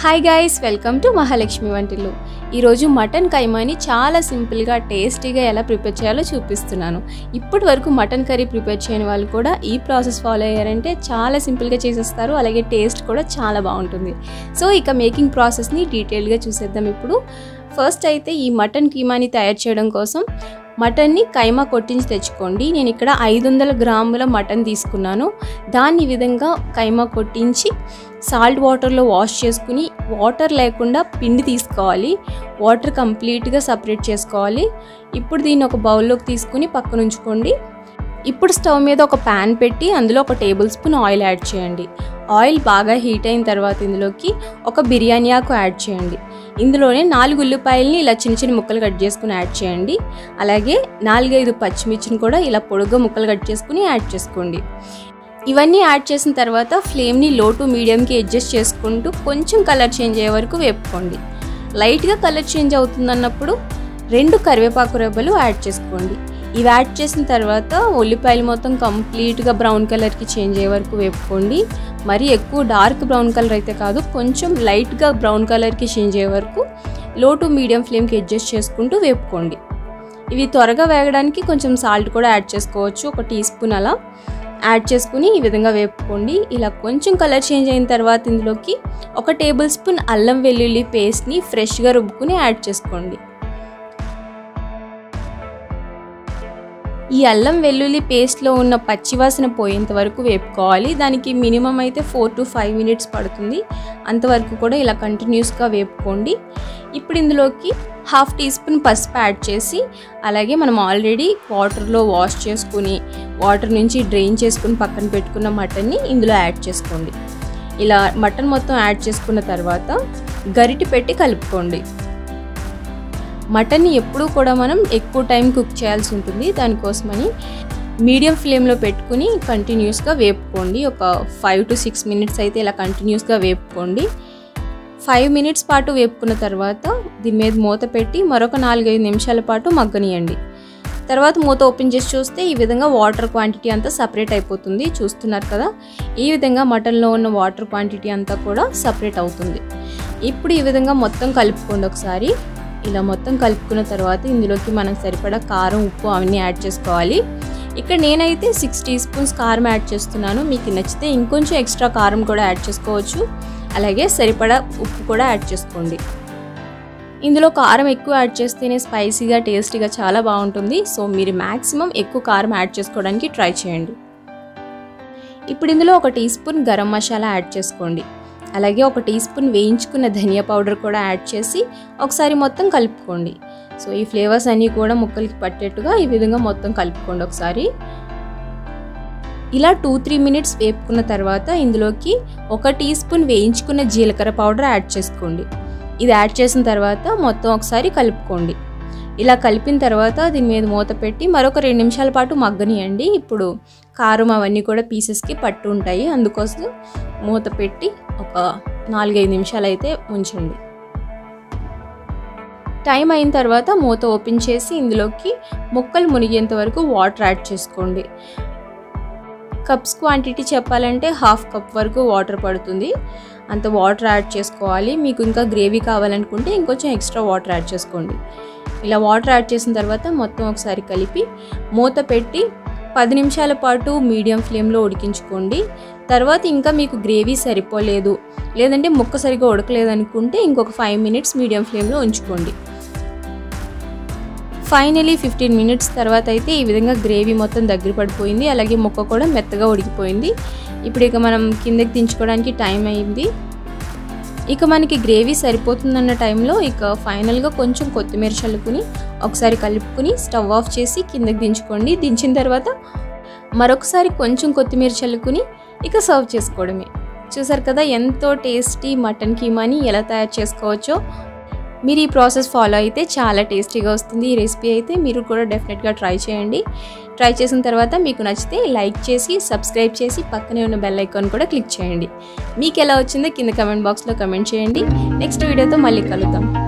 Hi guys, welcome to Mahalakshmi వంటిల్లు. ఈరోజు mutton కైమాని చాలా సింపుల్గా టేస్టీగా ఎలా ప్రిపేర్ చేయాలో చూపిస్తున్నాను. ఇప్పటి వరకు మటన్ కర్రీ ప్రిపేర్ చేయని వాళ్ళు కూడా ఈ ప్రాసెస్ ఫాలో అయ్యారంటే చాలా సింపుల్గా చేసేస్తారు, అలాగే టేస్ట్ కూడా చాలా బాగుంటుంది. సో ఇక మేకింగ్ ప్రాసెస్ని డీటెయిల్గా చూసేద్దాం. ఇప్పుడు ఫస్ట్ అయితే ఈ మటన్ కీమాని తయారు చేయడం కోసం మటన్ని కైమా కొట్టించి తెచ్చుకోండి. నేను ఇక్కడ 500 గ్రాముల మటన్ తీసుకున్నాను. దాన్ని ఈ విధంగా కైమా కొట్టించి సాల్ట్ వాటర్లో వాష్ చేసుకుని, వాటర్ లేకుండా పిండి తీసుకోవాలి. వాటర్ కంప్లీట్గా సపరేట్ చేసుకోవాలి. ఇప్పుడు దీన్ని ఒక బౌల్లోకి తీసుకుని పక్కన ఉంచుకోండి. ఇప్పుడు స్టవ్ మీద ఒక ప్యాన్ పెట్టి అందులో ఒక టేబుల్ స్పూన్ ఆయిల్ యాడ్ చేయండి. ఆయిల్ బాగా హీట్ అయిన తర్వాత ఇందులోకి ఒక బిర్యానీ ఆకు యాడ్ చేయండి. ఇందులోనే 4 ఉల్లిపాయలని ఇలా చిన్న చిన్న ముక్కలు కట్ చేసుకుని యాడ్ చేయండి. అలాగే 4-5 పచ్చిమిర్చిని కూడా ఇలా పొడుగ్గా ముక్కలు కట్ చేసుకుని యాడ్ చేసుకోండి. ఇవన్నీ యాడ్ చేసిన తర్వాత ఫ్లేమ్ని లో టు మీడియంకి అడ్జస్ట్ చేసుకుంటూ కొంచెం కలర్ చేంజ్ అయ్యే వరకు వేపుకోండి. లైట్గా కలర్ చేంజ్ అవుతుందన్నప్పుడు 2 కరివేపాకు రెబ్బలు యాడ్ చేసుకోండి. ఇవి యాడ్ చేసిన తర్వాత ఉల్లిపాయలు మొత్తం కంప్లీట్గా బ్రౌన్ కలర్కి చేంజ్ అయ్యే వరకు వేపుకోండి. మరి ఎక్కువ డార్క్ బ్రౌన్ కలర్ అయితే కాదు, కొంచెం లైట్గా బ్రౌన్ కలర్కి చేంజ్ అయ్యే వరకు లో టు మీడియం ఫ్లేమ్కి అడ్జస్ట్ చేసుకుంటూ వేపుకోండి. ఇవి త్వరగా వేగడానికి కొంచెం సాల్ట్ కూడా యాడ్ చేసుకోవచ్చు, 1 టీ స్పూన్ అలా యాడ్ చేసుకుని ఈ విధంగా వేపుకోండి. ఇలా కొంచెం కలర్ చేంజ్ అయిన తర్వాత ఇందులోకి 1 టేబుల్ స్పూన్ అల్లం వెల్లుల్లి పేస్ట్ని ఫ్రెష్గా రుబ్బుకుని యాడ్ చేసుకోండి. ఈ అల్లం వెల్లుల్లి పేస్ట్లో ఉన్న పచ్చివాసన పోయేంత వరకు వేపుకోవాలి. దానికి మినిమం అయితే 4 to 5 మినిట్స్ పడుతుంది. అంతవరకు కూడా ఇలా కంటిన్యూస్గా వేపుకోండి. ఇప్పుడు ఇందులోకి 1/2 టీ స్పూన్ పసుపు యాడ్ చేసి, అలాగే మనం ఆల్రెడీ వాటర్లో వాష్ చేసుకుని వాటర్ నుంచి డ్రైన్ చేసుకుని పక్కన పెట్టుకున్న మటన్ని ఇందులో యాడ్ చేసుకోండి. ఇలా మటన్ మొత్తం యాడ్ చేసుకున్న తర్వాత గరిటె పెట్టి కలుపుకోండి. మటన్ని ఎప్పుడూ కూడా మనం ఎక్కువ టైం కుక్ చేయాల్సి ఉంటుంది. దానికోసమని మీడియం ఫ్లేమ్లో పెట్టుకుని కంటిన్యూస్గా వేపుకోండి. ఒక 5 to 6 మినిట్స్ అయితే ఇలా కంటిన్యూస్గా వేపుకోండి. 5 మినిట్స్ పాటు వేపుకున్న తర్వాత దీని మీద మూత పెట్టి మరొక 4-5 నిమిషాల పాటు మగ్గనియండి. తర్వాత మూత ఓపెన్ చేసి చూస్తే ఈ విధంగా వాటర్ క్వాంటిటీ అంతా సపరేట్ అయిపోతుంది. చూస్తున్నారు కదా, ఈ విధంగా మటన్లో ఉన్న వాటర్ క్వాంటిటీ అంతా కూడా సపరేట్ అవుతుంది. ఇప్పుడు ఈ విధంగా మొత్తం కలుపుకోండి. ఒకసారి ఇలా మొత్తం కలుపుకున్న తర్వాత ఇందులోకి మనం సరిపడా కారం, ఉప్పు అవన్నీ యాడ్ చేసుకోవాలి. ఇక్కడ నేనైతే 6 టీ స్పూన్స్ కారం యాడ్ చేస్తున్నాను. మీకు నచ్చితే ఇంకొంచెం ఎక్స్ట్రా కారం కూడా యాడ్ చేసుకోవచ్చు. అలాగే సరిపడా ఉప్పు కూడా యాడ్ చేసుకోండి. ఇందులో కారం ఎక్కువ యాడ్ చేస్తేనే స్పైసీగా, టేస్టీగా చాలా బాగుంటుంది. సో మీరు మ్యాక్సిమం ఎక్కువ కారం యాడ్ చేసుకోవడానికి ట్రై చేయండి. ఇప్పుడు ఇందులో 1 tea spoon garam masala add చేసుకోండి. అలాగే 1 టీ స్పూన్ వేయించుకున్న ధనియా పౌడర్ కూడా యాడ్ చేసి ఒకసారి మొత్తం కలుపుకోండి. సో ఈ ఫ్లేవర్స్ అన్నీ కూడా ముక్కలకి పట్టేట్టుగా ఈ విధంగా మొత్తం కలుపుకోండి. ఒకసారి ఇలా 2-3 మినిట్స్ వేపుకున్న తర్వాత ఇందులోకి 1 టీ స్పూన్ వేయించుకున్న జీలకర్ర పౌడర్ యాడ్ చేసుకోండి. ఇది యాడ్ చేసిన తర్వాత మొత్తం ఒకసారి కలుపుకోండి. ఇలా కలిపిన తర్వాత దీని మీద మూత పెట్టి మరొక 2 నిమిషాల పాటు మగ్గనియండి. ఇప్పుడు కారం అవన్నీ కూడా పీసెస్కి పట్టు ఉంటాయి, అందుకోసం మూత పెట్టి ఒక 4-5 నిమిషాలు అయితే ఉంచండి. టైం అయిన తర్వాత మూత ఓపెన్ చేసి ఇందులోకి ముక్కలు మునిగేంత వరకు వాటర్ యాడ్ చేసుకోండి. కప్స్ క్వాంటిటీ చెప్పాలంటే 1/2 కప్ వరకు వాటర్ పడుతుంది. అంత వాటర్ యాడ్ చేసుకోవాలి. మీకు ఇంకా గ్రేవీ కావాలనుకుంటే ఇంకొంచెం ఎక్స్ట్రా వాటర్ యాడ్ చేసుకోండి. ఇలా వాటర్ యాడ్ చేసిన తర్వాత మొత్తం ఒకసారి కలిపి మూత పెట్టి 10 నిమిషాల పాటు మీడియం ఫ్లేమ్లో ఉడికించుకోండి. తర్వాత ఇంకా మీకు గ్రేవీ సరిపోలేదు, లేదంటే ముక్క సరిగా ఉడకలేదు అనుకుంటే ఇంకొక 5 మినిట్స్ మీడియం ఫ్లేమ్లో ఉంచుకోండి. ఫైనలీ 15 మినిట్స్ తర్వాత అయితే ఈ విధంగా గ్రేవీ మొత్తం దగ్గర పడిపోయింది. అలాగే ముక్క కూడా మెత్తగా ఉడికిపోయింది. ఇప్పుడు ఇక మనం కిందకి దించుకోవడానికి టైం అయింది. ఇక మనకి గ్రేవీ సరిపోతుందన్న టైంలో ఇక ఫైనల్గా కొంచెం కొత్తిమీర చల్లుకుని ఒకసారి కలుపుకుని స్టవ్ ఆఫ్ చేసి కిందకి దించుకోండి. దించిన తర్వాత మరొకసారి కొంచెం కొత్తిమీర చల్లుకుని ఇక సర్వ్ చేసుకోవడమే. చూసారు కదా ఎంతో టేస్టీ మటన్ కీమాని ఎలా తయారు చేసుకోవచ్చో. మీరు ఈ ప్రాసెస్ ఫాలో అయితే చాలా టేస్టీగా వస్తుంది. ఈ రెసిపీ అయితే మీరు కూడా డెఫినెట్గా ట్రై చేయండి. ట్రై చేసిన తర్వాత మీకు నచ్చితే లైక్ చేసి, సబ్స్క్రైబ్ చేసి పక్కనే ఉన్న బెల్ ఐకాన్ కూడా క్లిక్ చేయండి. మీకు ఎలా వచ్చిందో కింద కమెంట్ బాక్స్లో కమెంట్ చేయండి. నెక్స్ట్ వీడియోతో మళ్ళీ కలుద్దాం.